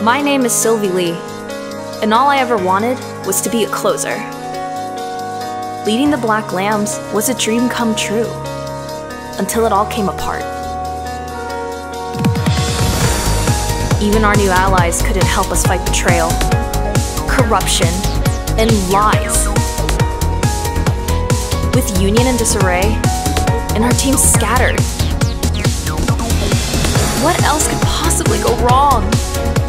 My name is Sylvie Lee, and all I ever wanted was to be a closer. Leading the Black Lambs was a dream come true, until it all came apart. Even our new allies couldn't help us fight betrayal, corruption, and lies. With Union in disarray, and our team scattered, what else could possibly go wrong?